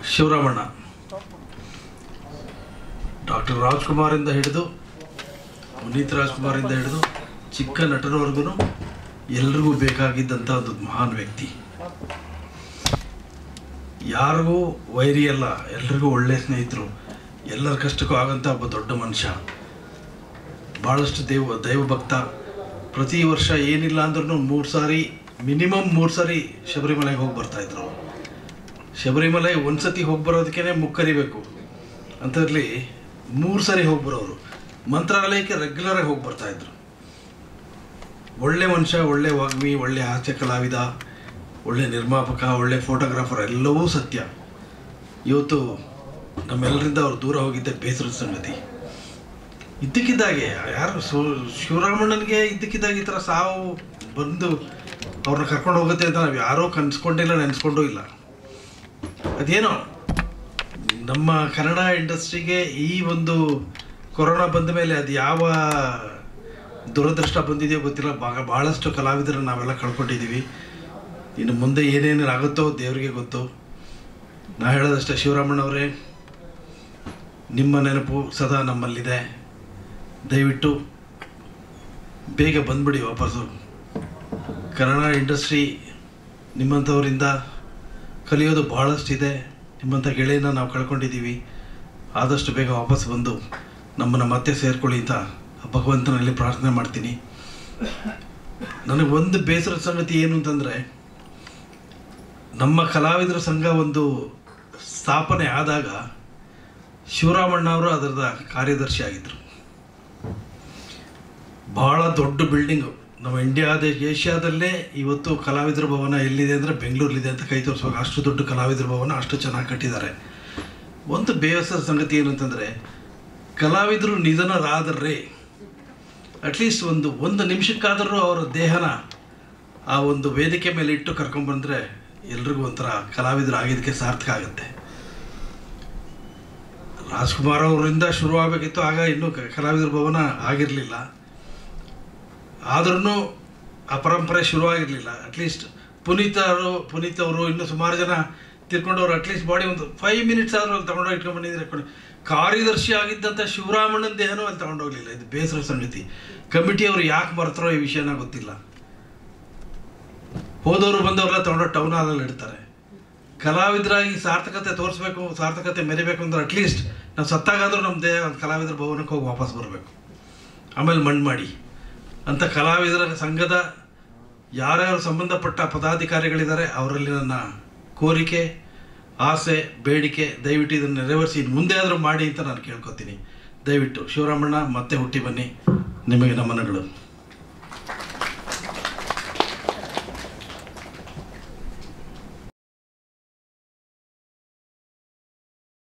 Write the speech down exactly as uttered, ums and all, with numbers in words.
Shivaramanna doctor ರಾಜ್ಕುಮಾರಿಂದ ಹಿಡಿದು ಪುನೀತ್ ರಾಜ್ಕುಮಾರಿಂದ ಹಿಡಿದು ಚಿಕ್ಕ ನಟರವರೆಗೂ ಎಲ್ರಿಗೂ ಬೇಕಾಗಿದ್ದಂಥ ಒಂದು ಮಹಾನ್ ವ್ಯಕ್ತಿ. ಯಾರಿಗೂ ವೈರಿ ಅಲ್ಲ, ಎಲ್ರಿಗೂ ಒಳ್ಳೆಯ ಸ್ನೇಹಿತರು, ಎಲ್ಲರ ಕಷ್ಟಕ್ಕೂ ಆಗೋಂಥ ಒಬ್ಬ ದೊಡ್ಡ ಮನುಷ್ಯ. ಭಾಳಷ್ಟು ದೇವ ದೈವ ಭಕ್ತ. ಪ್ರತಿ ವರ್ಷ ಏನಿಲ್ಲ ಅಂದ್ರೂ ಮೂರು ಸಾರಿ ಮಿನಿಮಮ್ ಮೂರು ಸಾರಿ ಶಬರಿಮಲೆಗೆ ಹೋಗಿ ಬರ್ತಾಯಿದ್ರು. ಶಬರಿಮಲೆ ಒಂದು ಸತಿ ಹೋಗಿ ಬರೋದಕ್ಕೇ ಮುಕ್ಕರಿಬೇಕು ಅಂಥದ್ರಲ್ಲಿ ಮೂರು ಸಾರಿ ಹೋಗಿ ಬರೋರು. ಮಂತ್ರಾಲಯಕ್ಕೆ ರೆಗ್ಯುಲರಾಗಿ ಹೋಗಿ ಬರ್ತಾಯಿದ್ರು. ಒಳ್ಳೆ ಮನುಷ್ಯ, ಒಳ್ಳೆ ವಾಗ್ಮಿ, ಒಳ್ಳೆ ಹಾಸ್ಯ ಕಲಾವಿದ, ಒಳ್ಳೆ ನಿರ್ಮಾಪಕ, ಒಳ್ಳೆ ಫೋಟೋಗ್ರಾಫರ್, ಎಲ್ಲವೂ ಸತ್ಯ. ಇವತ್ತು ನಮ್ಮೆಲ್ಲರಿಂದ ಅವ್ರು ದೂರ ಹೋಗಿದ್ದೆ ಬೇಸರದ ಸಂಗತಿ. ಇದ್ದಕ್ಕಿದ್ದಾಗೆ ಯಾರು ಸು ಶಿವರಾಮಣ್ಣನಿಗೆ ಇದ್ದಕ್ಕಿದ್ದಾಗೆ ಈ ಥರ ಸಾವು ಬಂದು ಅವ್ರನ್ನ ಕರ್ಕೊಂಡು ಹೋಗುತ್ತೆ ಅಂತ ನಾವು ಯಾರೂ ಕನ್ಸ್ಕೊಂಡಿಲ್ಲ, ನೆನೆಸ್ಕೊಂಡೂ ಇಲ್ಲ. ಅದೇನೋ ನಮ್ಮ ಕನ್ನಡ ಇಂಡಸ್ಟ್ರಿಗೆ ಈ ಒಂದು ಕೊರೋನಾ ಬಂದ ಮೇಲೆ ಅದು ಯಾವ ದುರದೃಷ್ಟ ಬಂದಿದೆಯೋ ಗೊತ್ತಿಲ್ಲ. ಭಾಳ ಭಾಳಷ್ಟು ಕಲಾವಿದರನ್ನು ನಾವೆಲ್ಲ ಕಳ್ಕೊಂಡಿದ್ದೀವಿ. ಇನ್ನು ಮುಂದೆ ಏನೇನು ಆಗುತ್ತೋ ದೇವರಿಗೆ ಗೊತ್ತು. ನಾ ಹೇಳೋದಷ್ಟೇ, ಶಿವರಾಮಣ್ಣವರೇ, ನಿಮ್ಮ ನೆನಪು ಸದಾ ನಮ್ಮಲ್ಲಿದೆ. ದಯವಿಟ್ಟು ಬೇಗ ಬಂದ್ಬಿಡಿ ವಾಪಸ್ಸು. ಕನ್ನಡ ಇಂಡಸ್ಟ್ರಿ ನಿಮ್ಮಂಥವರಿಂದ ಕಲಿಯೋದು ಭಾಳಷ್ಟಿದೆ. ನಿಮ್ಮಂಥ ಗೆಳೆಯನ ನಾವು ಕಳ್ಕೊಂಡಿದ್ದೀವಿ. ಆದಷ್ಟು ಬೇಗ ವಾಪಸ್ ಬಂದು ನಮ್ಮನ್ನು ಮತ್ತೆ ಸೇರ್ಕೊಳ್ಳಿ ಅಂತ ಭಗವಂತನಲ್ಲಿ ಪ್ರಾರ್ಥನೆ ಮಾಡ್ತೀನಿ. ನನಗೆ ಒಂದು ಬೇಸರದ ಸಂಗತಿ ಏನು ಅಂತಂದರೆ, ನಮ್ಮ ಕಲಾವಿದರ ಸಂಘ ಒಂದು ಸ್ಥಾಪನೆ ಆದಾಗ ಶಿವರಾಮಣ್ಣ ಅವರು ಅದರದ ಕಾರ್ಯದರ್ಶಿ ಆಗಿದ್ದರು. ಭಾಳ ದೊಡ್ಡ ಬಿಲ್ಡಿಂಗು. ನಮ್ಮ ಇಂಡಿಯಾದ ಏಷ್ಯಾದಲ್ಲೇ ಇವತ್ತು ಕಲಾವಿದರ ಭವನ ಎಲ್ಲಿದೆ ಅಂದರೆ ಬೆಂಗಳೂರಲ್ಲಿದೆ ಅಂತ ಕೈ ತೋರಿಸುವಾಗ ಅಷ್ಟು ದೊಡ್ಡ ಕಲಾವಿದರ ಭವನ ಅಷ್ಟು ಚೆನ್ನಾಗಿ ಕಟ್ಟಿದ್ದಾರೆ. ಒಂದು ಬೇಸರದ ಸಂಗತಿ ಏನು ಅಂತಂದರೆ, ಕಲಾವಿದರು ನಿಧನರಾದರೆ ಅಟ್ಲೀಸ್ಟ್ ಒಂದು ಒಂದು ನಿಮಿಷಕ್ಕಾದರೂ ಅವರ ದೇಹನ ಆ ಒಂದು ವೇದಿಕೆ ಮೇಲೆ ಇಟ್ಟು ಕರ್ಕೊಂಡ್ಬಂದರೆ ಎಲ್ರಿಗೂ ಒಂಥರ ಕಲಾವಿದರು ಆಗಿದ್ದಕ್ಕೆ ಸಾರ್ಥಕ ಆಗುತ್ತೆ. ರಾಜ್ಕುಮಾರ್ ಅವರಿಂದ ಶುರುವಾಗಬೇಕಿತ್ತು, ಆಗ ಇನ್ನೂ ಕಲಾವಿದರ ಭವನ ಆಗಿರಲಿಲ್ಲ. ಆದ್ರೂ ಆ ಪರಂಪರೆ ಶುರುವಾಗಿರಲಿಲ್ಲ. ಅಟ್ಲೀಸ್ಟ್ ಪುನೀತ್ ಅವರು ಪುನೀತ್ ಅವರು ಇನ್ನೂ ಸುಮಾರು ಜನ ತಿರ್ಕೊಂಡವ್ರು ಅಟ್ಲೀಸ್ಟ್ ಬಾಡಿ ಒಂದು ಫೈವ್ ಮಿನಿಟ್ಸ್ ಆದರೂ ಅಲ್ಲಿ ತೊಗೊಂಡೋಗಿ ಇಟ್ಕೊಂಡು ಬಂದಿದ್ರೆ. ಕಾರ್ಯದರ್ಶಿ ಆಗಿದ್ದಂಥ ಶಿವರಾಮಣ್ಣನ ದೇಹನೂ ಅಲ್ಲಿ ತೊಗೊಂಡೋಗ್ಲಿಲ್ಲ. ಇದು ಬೇಸರ ಸಂಗತಿ. ಕಮಿಟಿಯವರು ಯಾಕೆ ಮರ್ತರೋ ಈ ವಿಷಯನ ಗೊತ್ತಿಲ್ಲ. ಹೋದವರು ಬಂದವರೆಲ್ಲ ತೊಗೊಂಡೋಗಿ ಟೌನ್ ಹಾಲಲ್ಲಿ ಇಡ್ತಾರೆ. ಕಲಾವಿದರಾಗಿ ಸಾರ್ಥಕತೆ ತೋರಿಸ್ಬೇಕು, ಸಾರ್ಥಕತೆ ಮೆರಿಬೇಕು ಅಂದ್ರೆ ಅಟ್ಲೀಸ್ಟ್ ನಾವು ಸತ್ತಾಗಾದರೂ ನಮ್ಮ ದೇಹ ಕಲಾವಿದರ ಭವನಕ್ಕೆ ಹೋಗಿ ವಾಪಸ್ ಬರಬೇಕು. ಆಮೇಲೆ ಮಣ್ಣು ಮಾಡಿ ಅಂತ ಕಲಾವಿದರ ಸಂಘದ ಯಾರ್ಯಾರು ಸಂಬಂಧಪಟ್ಟ ಪದಾಧಿಕಾರಿಗಳಿದ್ದಾರೆ ಅವರಲ್ಲಿ ನನ್ನ ಕೋರಿಕೆ, ಆಸೆ, ಬೇಡಿಕೆ, ದಯವಿಟ್ಟು ಇದನ್ನು ನೆರವೇರಿಸಿ ಮುಂದೆ ಆದರೂ ಮಾಡಿ ಅಂತ ನಾನು ಕೇಳ್ಕೊತೀನಿ. ದಯವಿಟ್ಟು ಶಿವರಾಮಣ್ಣ ಮತ್ತೆ ಹುಟ್ಟಿ ಬನ್ನಿ. ನಿಮಗೆ ನಮನಗಳು.